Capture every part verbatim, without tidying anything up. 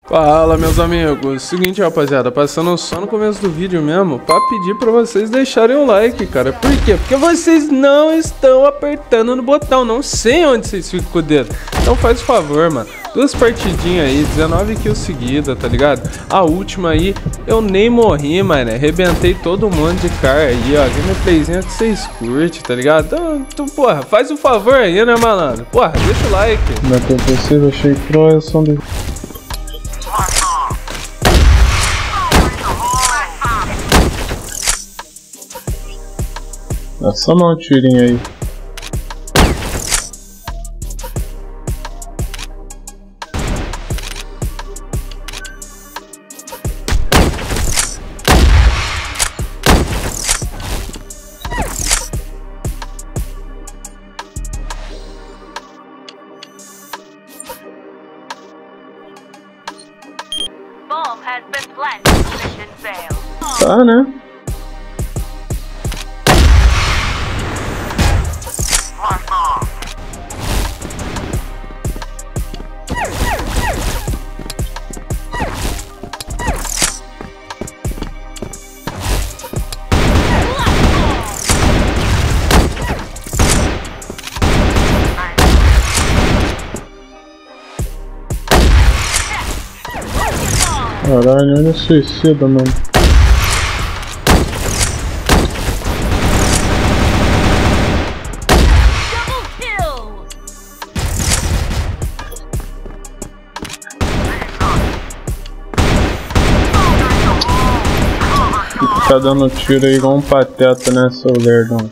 Fala, meus amigos, seguinte, rapaziada, passando só no começo do vídeo mesmo pra pedir pra vocês deixarem o like, cara. Por quê? Porque vocês não estão apertando no botão, não sei onde vocês ficam com o dedo. Então faz o favor, mano, duas partidinhas aí, dezenove kills seguidas, tá ligado? A última aí, eu nem morri, mano, arrebentei todo mundo de cara aí, ó, gameplayzinha que vocês curtem, tá ligado? Então, então, porra, faz o favor aí, né, malandro? Porra, deixa o like. Não é possível, achei que não é som de... É só dar um tirinho aí. Tá, né? Caralho, olha o suicida, mano. Tá dando tiro aí igual um pateta, né, seu lerdão?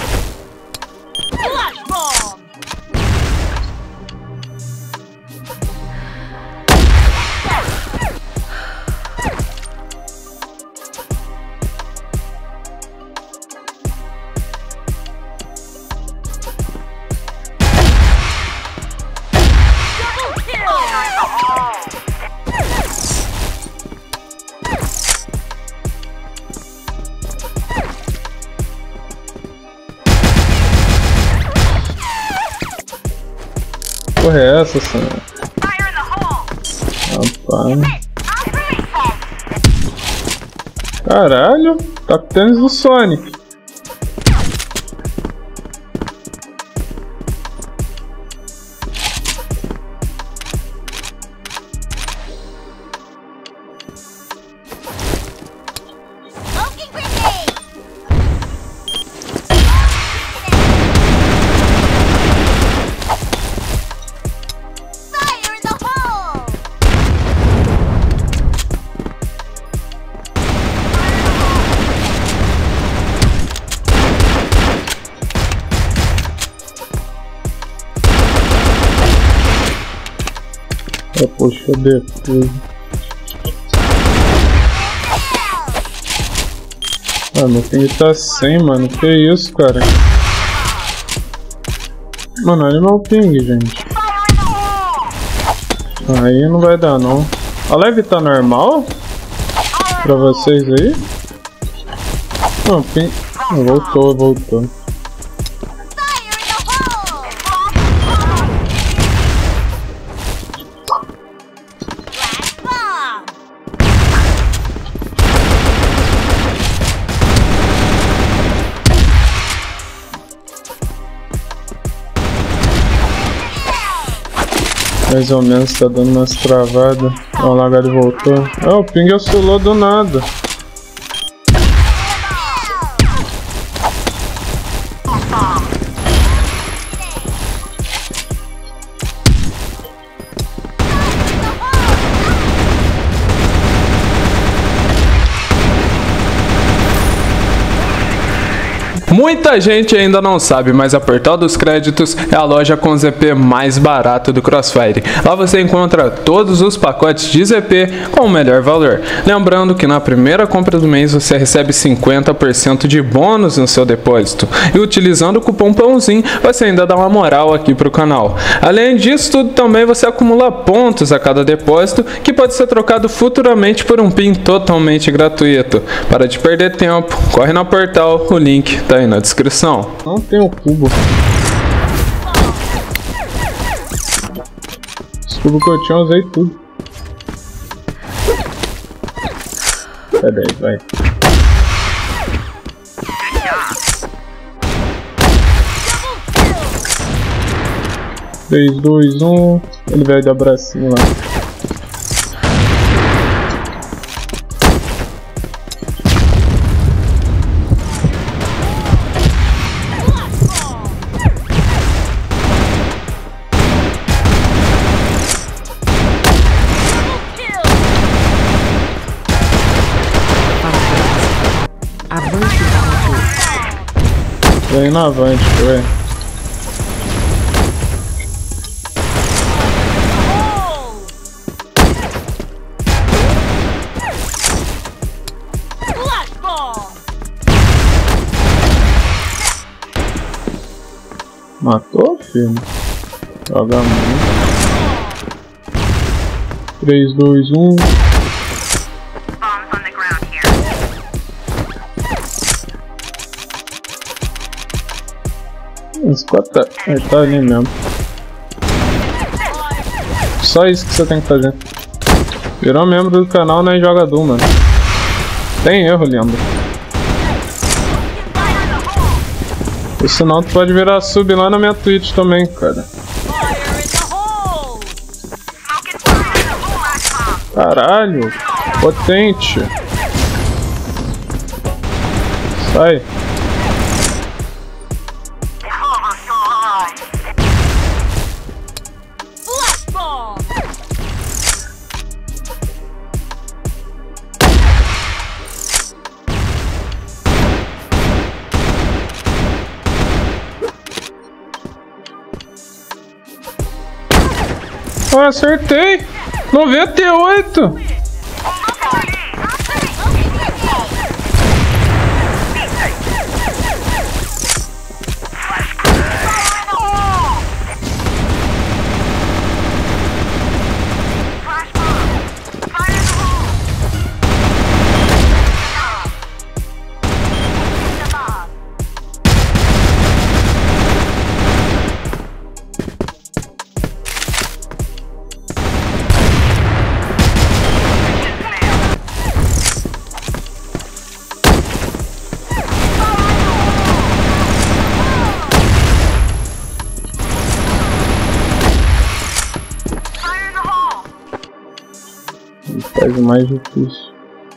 Porra é essa, senhor? Rapaz. Caralho, tá com tênis do Sonic. É, poxa, depois. Ah, meu ping tá cem, mano. Que isso, cara? Mano, olha meu ping, gente. Aí não vai dar, não. A live tá normal? Pra vocês aí? Não, ping... Voltou, voltou. Mais ou menos tá dando umas travadas. Olha lá, agora ele voltou. Ah, o ping oscilou do nada. Muita gente ainda não sabe, mas a Portal dos Créditos é a loja com Z P mais barato do Crossfire. Lá você encontra todos os pacotes de Z P com o melhor valor. Lembrando que na primeira compra do mês você recebe cinquenta por cento de bônus no seu depósito. E utilizando o cupom PÃOZINHO você ainda dá uma moral aqui para o canal. Além disso tudo, também você acumula pontos a cada depósito, que pode ser trocado futuramente por um pin totalmente gratuito. Para de perder tempo, corre na Portal, o link tá aí na descrição. Não tem o cubo. Esse cubo que eu tinha, eu usei tudo. É dez, vai. três, dois, um. Ele vai dar bracinho lá. Vem na avante, ué. Matou, filho? Joga muito. três, dois, um. Esse quatro tá, ele tá ali mesmo. Só isso que você tem que fazer. Virou membro do canal, não é jogador, mano. Tem erro, Leandro. Ou senão tu pode virar sub lá na minha Twitch também, cara. Caralho, potente. Sai. Oh, acertei! noventa e oito! Faz o mais difícil.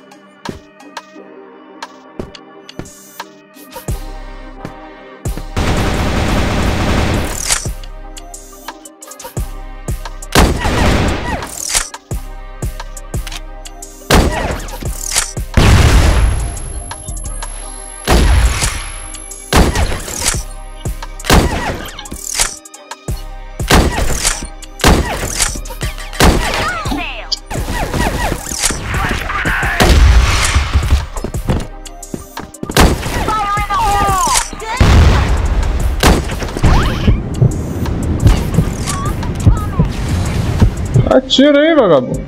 Atira aí, vagabundo.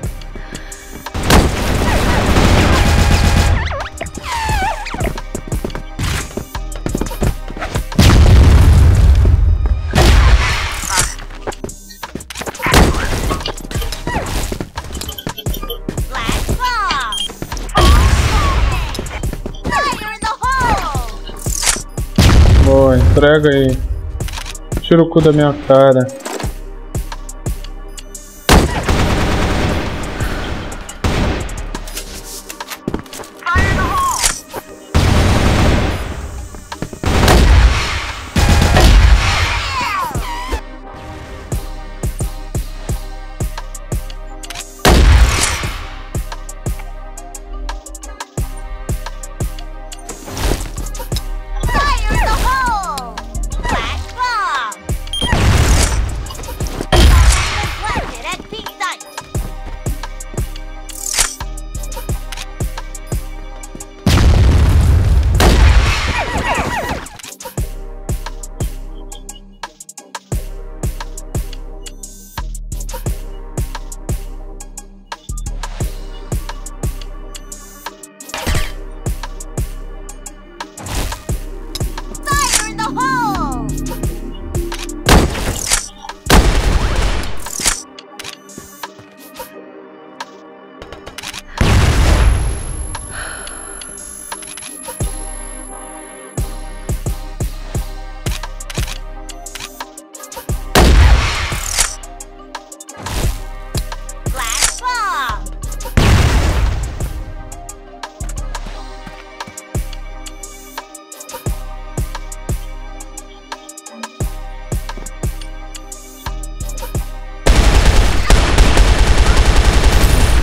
Boa, entrega aí. Tira o cu da minha cara.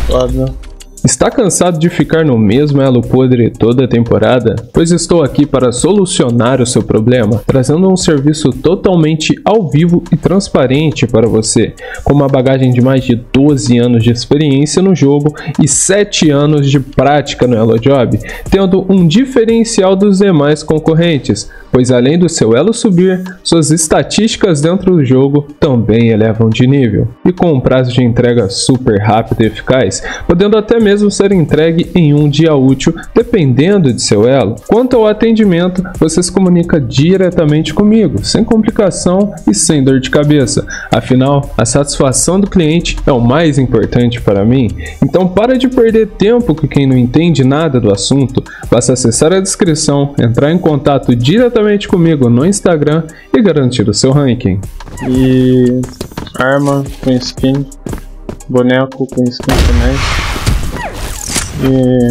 foda. Está cansado de ficar no mesmo elo podre toda a temporada? Pois estou aqui para solucionar o seu problema, trazendo um serviço totalmente ao vivo e transparente para você, com uma bagagem de mais de doze anos de experiência no jogo e sete anos de prática no Elo Job, tendo um diferencial dos demais concorrentes, pois além do seu elo subir, suas estatísticas dentro do jogo também elevam de nível, e com um prazo de entrega super rápido e eficaz, podendo até mesmo ser entregue em um dia útil, dependendo de seu elo. Quanto ao atendimento, você se comunica diretamente comigo, sem complicação e sem dor de cabeça. Afinal, a satisfação do cliente é o mais importante para mim. Então para de perder tempo com quem não entende nada do assunto. Basta acessar a descrição, entrar em contato diretamente comigo no Instagram e garantir o seu ranking. E arma com skin, boneco com skin também. E...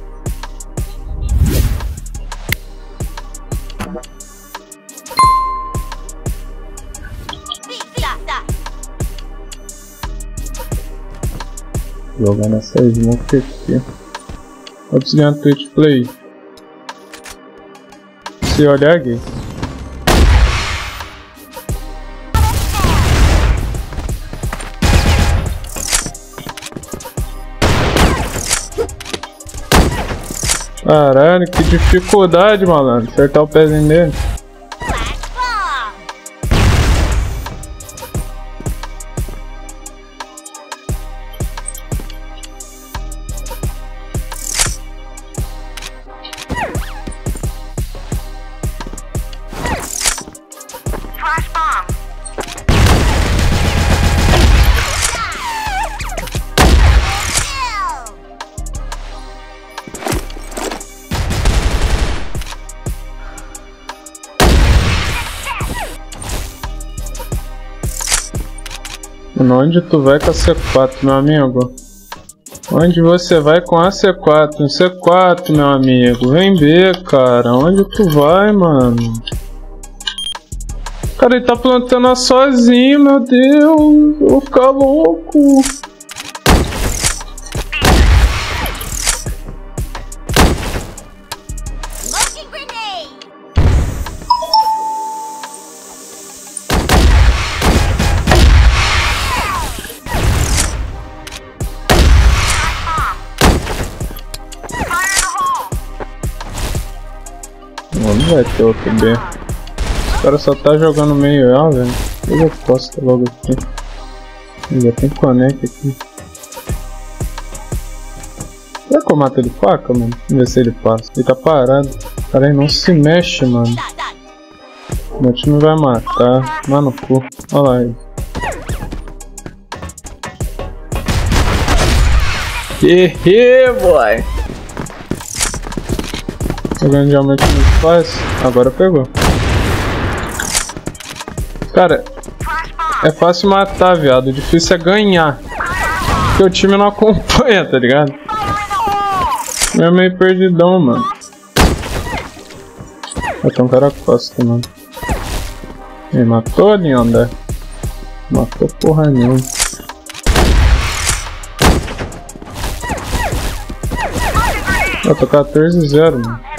jogar nessa smoke aqui. Vou desligar no Twitch Play. Se olhar aqui. Caralho, que dificuldade, malandro. Acertar o pezinho dele. Onde tu vai com a C quatro, meu amigo? Onde você vai com a C quatro? C quatro, meu amigo. Vem ver, cara. Onde tu vai, mano? Cara, ele tá plantando sozinho, meu Deus. Eu vou ficar louco. Não vai ter outro B. O cara só tá jogando meio A, velho. Eu já posto logo aqui. Já tem connect aqui. Será que eu mato ele faca, mano? Vamos ver se ele passa. Ele tá parado. O cara aí não se mexe, mano. Meu time vai matar. Mano, cu. Olha lá ele. Hehe, boy. Jogando diamante muito fácil. Agora pegou. Cara, é fácil matar, viado. O difícil é ganhar. Porque o time não acompanha, tá ligado? É meio perdidão, mano. Ah, tem um cara costa, mano. Ele matou ali, André? Matou porra nenhuma. Eu tô quatorze a zero, mano.